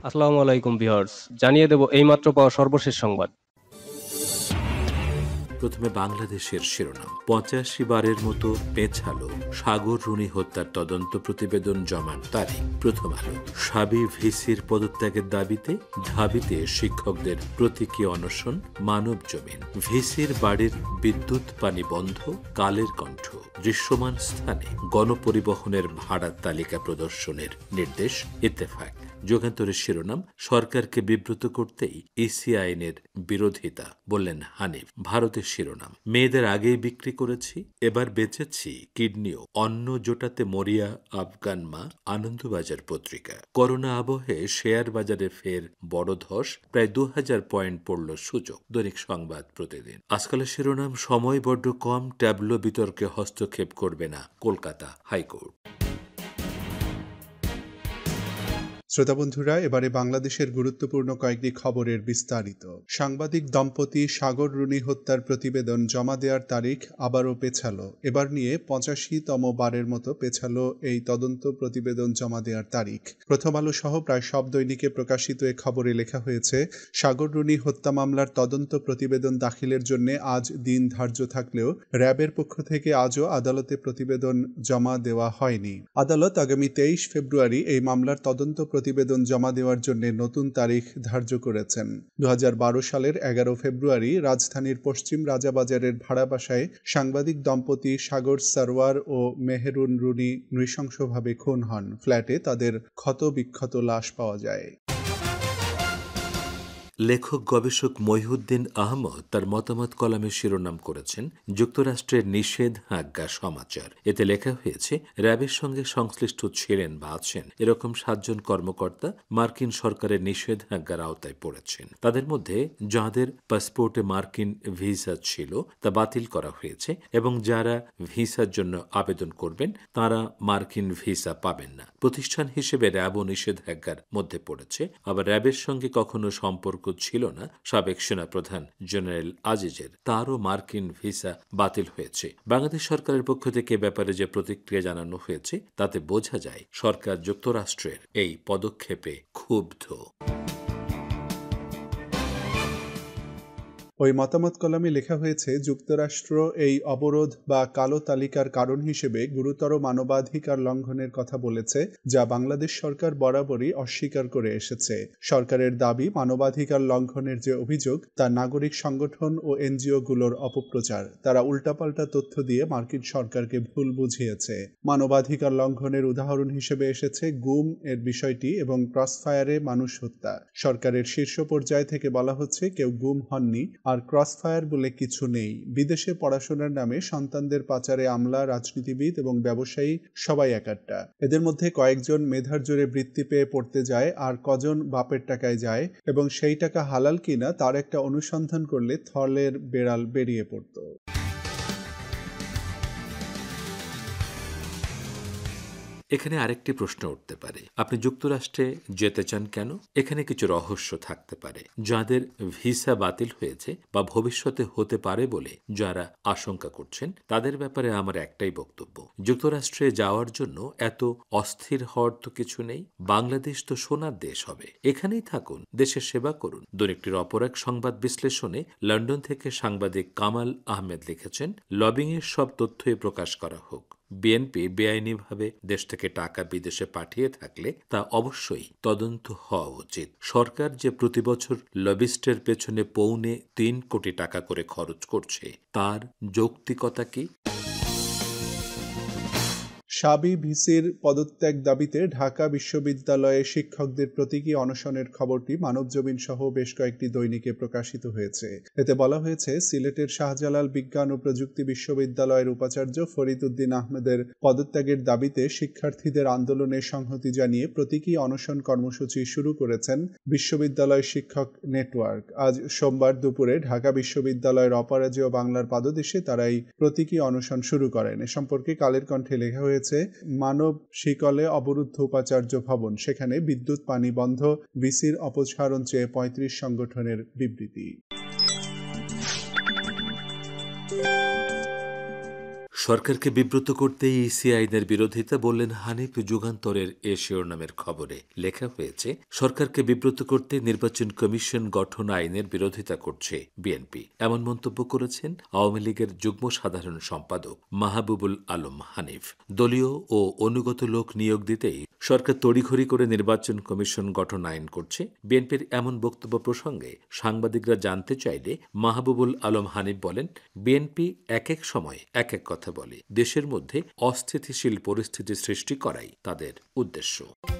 আসসালামু আলাইকুম ভিউয়ার্স, জানিয়ে দেব এইমাত্র পাওয়া সর্বশেষ সংবাদ। প্রথমে বাংলাদেশের শিরোনাম। ৮৫ বারের মতো পেছালো সাগর রুনি হত্যার তদন্ত প্রতিবেদন জমার তারিখ। প্রথম আলো। সাবি ভিসির পদত্যাগের দাবিতে ঢাবিতে শিক্ষকদের প্রতীকী অনশন। মানব জমিন। ভিসির বাড়ির বিদ্যুৎ পানি বন্ধ। কালের কণ্ঠ। দৃশ্যমান স্থানে গণপরিবহনের ভাড়ার তালিকা প্রদর্শনের নির্দেশ। ইত্তেফাক। যুগান্তরের শিরোনাম। সরকারকে বিব্রত করতেই ইসি আইনের বিরোধিতা, বললেন হানিফ। ভারতের শিরোনাম। মেয়েদের আগেই বিক্রি করেছি, এবার বেচেছি কিডনিও। অন্ন জোটাতে মরিয়া আফগান মা। আনন্দবাজার পত্রিকা। করোনা আবহে শেয়ার বাজারে ফের বড় ধস, প্রায় ২,০০০ পয়েন্ট পড়ল সূচক। দৈনিক সংবাদ প্রতিদিন। আজকালের শিরোনাম। সময় বড্ড কম, ট্যাবলো বিতর্কে হস্তক্ষেপ করবে না কলকাতা হাইকোর্ট। শ্রোতা বন্ধুরা, এবারে বাংলাদেশের গুরুত্বপূর্ণ কয়েকটি খবরের বিস্তারিত। সাংবাদিক দম্পতি সাগর রুনি হত্যার প্রতিবেদন জমা দেওয়ার তারিখ আবারও পেছালো। এবার নিয়ে ৮৫তম বারের মতো পেছালো এই তদন্ত প্রতিবেদন জমা দেওয়ার তারিখ। প্রথম আলো সহ প্রায় সব দৈনিকে প্রকাশিত এ খবরে লেখা হয়েছে, সাগর রুনি হত্যা মামলার তদন্ত প্রতিবেদন দাখিলের জন্য আজ দিন ধার্য থাকলেও র্যাবের পক্ষ থেকে আজও আদালতে প্রতিবেদন জমা দেওয়া হয়নি। আদালত আগামী ২৩ ফেব্রুয়ারি এই মামলার তদন্ত প্রতিবেদন জমা দেওয়ার জন্য নতুন তারিখ ধার্য করেছেন। ২০১২ সালের ১১ ফেব্রুয়ারি রাজধানীর পশ্চিম রাজাবাজারের ভাড়া বাসায় সাংবাদিক দম্পতি সাগর সারওয়ার ও মেহেরুন রুনি নৃশংসভাবে খুন হন। ফ্ল্যাটে তাদের ক্ষতবিক্ষত লাশ পাওয়া যায়। লেখক গবেষক মহিউদ্দিন আহমদ তার মতামত কলামে শিরোনাম করেছেন যুক্তরাষ্ট্রের নিষেধাজ্ঞা সমাচার। এতে লেখা হয়েছে, র্যাবের সঙ্গে সংশ্লিষ্ট ছিলেন বা আছেন এরকম ৭ জন কর্মকর্তা মার্কিন সরকারের নিষেধাজ্ঞার আওতায় পড়েছেন। তাদের মধ্যে যাঁদের পাসপোর্টে মার্কিন ভিসা ছিল তা বাতিল করা হয়েছে এবং যারা ভিসার জন্য আবেদন করবেন তারা মার্কিন ভিসা পাবেন না। প্রতিষ্ঠান হিসেবে র্যাবও নিষেধাজ্ঞার মধ্যে পড়েছে। আবার র্যাবের সঙ্গে কখনো সম্পর্ক ছিল না সাবেক সেনাপ্রধান জেনারেল আজিজের, তারও মার্কিন ভিসা বাতিল হয়েছে। বাংলাদেশ সরকারের পক্ষ থেকে ব্যাপারে যে প্রতিক্রিয়া জানানো হয়েছে তাতে বোঝা যায় সরকার যুক্তরাষ্ট্রের এই পদক্ষেপে ক্ষুব্ধ। ওই মতামত কলামে লেখা হয়েছে, যুক্তরাষ্ট্র এই অবরোধ বা কালো তালিকার কারণ হিসেবে গুরুতর মানবাধিকার লঙ্ঘনের কথা বলেছে, যা বাংলাদেশ সরকার বরাবরই অস্বীকার করে এসেছে। সরকারের দাবি, মানবাধিকার লঙ্ঘনের যে অভিযোগ তা নাগরিক সংগঠন ও এনজিওগুলোর অপপ্রচার। তারা উল্টাপাল্টা তথ্য দিয়ে মার্কিন সরকারকে ভুল বুঝিয়েছে। মানবাধিকার লঙ্ঘনের উদাহরণ হিসেবে এসেছে গুম এর বিষয়টি এবং ক্রসফায়ারে মানুষ হত্যা। সরকারের শীর্ষ পর্যায় থেকে বলা হচ্ছে কেউ গুম হননি, আর ক্রসফায়ার বলে কিছু নেই। বিদেশে পড়াশোনার নামে সন্তানদের পাচারে আমলা, রাজনীতিবিদ এবং ব্যবসায়ী সবাই একাট্টা। এদের মধ্যে কয়েকজন মেধার জোরে বৃত্তি পেয়ে পড়তে যায়, আর কজন বাপের টাকায় যায় এবং সেই টাকা হালাল কিনা তার একটা অনুসন্ধান করলে থলের বেড়াল বেরিয়ে পড়ত। এখানে আরেকটি প্রশ্ন উঠতে পারে, আপনি যুক্তরাষ্ট্রে যেতে চান কেন? এখানে কিছু রহস্য থাকতে পারে। যাদের ভিসা বাতিল হয়েছে বা ভবিষ্যতে হতে পারে বলে যারা আশঙ্কা করছেন, তাদের ব্যাপারে আমার একটাই বক্তব্য, যুক্তরাষ্ট্রে যাওয়ার জন্য এত অস্থির হওয়ার তো কিছু নেই। বাংলাদেশ তো সোনার দেশ হবে, এখানেই থাকুন, দেশের সেবা করুন। দৈনিকটির অপর এক সংবাদ বিশ্লেষণে লন্ডন থেকে সাংবাদিক কামাল আহমেদ লিখেছেন, লবিংয়ের সব তথ্যই প্রকাশ করা হোক। বিএনপি বেআইনিভাবে দেশ থেকে টাকা বিদেশে পাঠিয়ে থাকলে তা অবশ্যই তদন্ত হওয়া উচিত। সরকার যে প্রতি বছর লবিস্টের পেছনে ৩.৫ কোটি টাকা করে খরচ করছে, তার যৌক্তিকতা কি? সাবি ভিসির পদত্যাগ দাবিতে ঢাকা বিশ্ববিদ্যালয়ে শিক্ষকদের প্রতীকী অনশনের খবরটি মানবজমিন সহ বেশ কয়েকটি দৈনিকে প্রকাশিত হয়েছে। এতে বলা হয়েছে, সিলেটের শাহজালাল বিজ্ঞান ও প্রযুক্তি বিশ্ববিদ্যালয়ের উপাচার্য ফরিদউদ্দিন আহমেদের পদত্যাগের দাবিতে শিক্ষার্থীদের আন্দোলনে সংহতি জানিয়ে প্রতীকী অনশন কর্মসূচি শুরু করেছেন বিশ্ববিদ্যালয় শিক্ষক নেটওয়ার্ক। আজ সোমবার দুপুরে ঢাকা বিশ্ববিদ্যালয়ের অপরাজেয় বাংলার পাদদেশে তারা এই প্রতীকী অনশন শুরু করেন। এ সম্পর্কে কালের কণ্ঠে লেখা হয়েছে, মানব শিকলে অবরুদ্ধ উপাচার্য ভবন, সেখানে বিদ্যুৎ পানি বন্ধ, ভিসির অপসারণ চেয়ে ৩৫ সংগঠনের বিবৃতি। সরকারকে বিব্রত করতে ইসি আইনের বিরোধিতা, বললেন হানিফ। যুগান্তরের এ শিরোনামের খবরে লেখা হয়েছে, সরকারকে বিব্রত করতে নির্বাচন কমিশন গঠন আইনের বিরোধিতা করছে বিএনপি। এমন মন্তব্য করেছেন আওয়ামী লীগের যুগ্ম সাধারণ সম্পাদক মাহবুবুল আলম হানিফ। দলীয় ও অনুগত লোক নিয়োগ দিতেই সরকার তড়িঘড়ি করে নির্বাচন কমিশন গঠন আইন করছে। বিএনপির এমন বক্তব্য প্রসঙ্গে সাংবাদিকরা জানতে চাইলে মাহবুবুল আলম হানিফ বলেন, বিএনপি এক এক সময় এক এক কথা বলে। দেশের মধ্যে অস্থিতিশীল পরিস্থিতি সৃষ্টি করাই তাদের উদ্দেশ্য।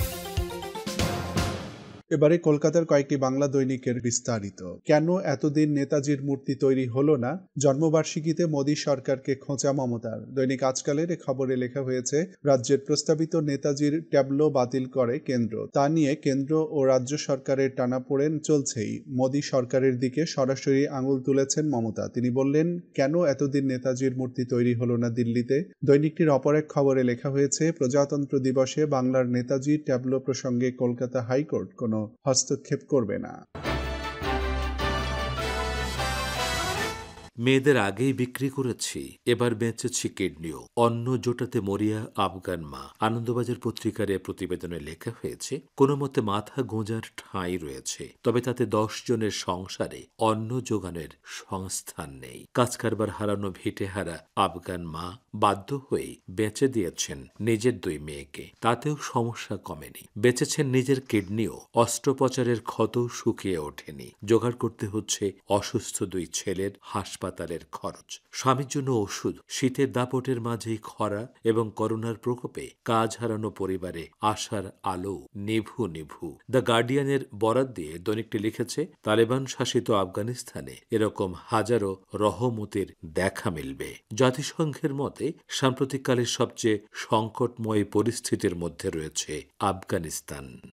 এবারে কলকাতার কয়েকটি বাংলা দৈনিকের বিস্তারিত। কেন এতদিন নেতাজির মূর্তি তৈরি হলো না? জন্মবার্ষিকীতে মোদী সরকারকে খোঁচা মমতার। দৈনিক আজকালের এ খবরে লেখা হয়েছে, রাজ্যের প্রস্তাবিত নেতাজির ট্যাবলো বাতিল করে কেন্দ্র। তা নিয়ে কেন্দ্র ও রাজ্য সরকারের টানাপোড়েন চলছেই। মোদী সরকারের দিকে সরাসরি আঙুল তুলেছেন মমতা। তিনি বললেন, কেন এতদিন নেতাজির মূর্তি তৈরি হলো না দিল্লিতে? দৈনিকটির অপর এক খবরে লেখা হয়েছে, প্রজাতন্ত্র দিবসে বাংলার নেতাজি ট্যাবলো প্রসঙ্গে কলকাতা হাইকোর্ট কোনো হস্তক্ষেপ করবে না। মেয়েদের আগেই বিক্রি করেছি, এবার বেঁচেছি কিডনিও। অন্ন জোটাতে মরিয়া আফগান মা। আনন্দবাজার পত্রিকার এ প্রতিবেদনে লেখা হয়েছে, কোনো মতে মাথা গোঁজার ঠাঁই রয়েছে, তবে তাতে 10 জনের সংসারে অন্ন যোগানের সংস্থান নেই। কাজকারবার হারানো ভিটেহারা আফগান মা বাধ্য হয়ে বেঁচে দিয়েছেন নিজের 2 মেয়েকে। তাতেও সমস্যা কমেনি। বেঁচেছেন নিজের কিডনিও। অস্ত্রোপচারের ক্ষতও শুকিয়ে ওঠেনি। জোগাড় করতে হচ্ছে অসুস্থ 2 ছেলের হাসপাতালের খরচ, স্বামীর জন্য ওষুধ। শীতের দাপটের মাঝেই খরা এবং করোনার প্রকোপে কাজ হারানো পরিবারে আশার আলো নিভু নিভু। দ্য গার্ডিয়ানের বরাত দিয়ে দৈনিকটি লিখেছে, তালেবান শাসিত আফগানিস্তানে এরকম হাজারো রহমতের দেখা মিলবে। জাতিসংঘের মতে সাম্প্রতিককালের সবচেয়ে সংকটময় পরিস্থিতির মধ্যে রয়েছে আফগানিস্তান।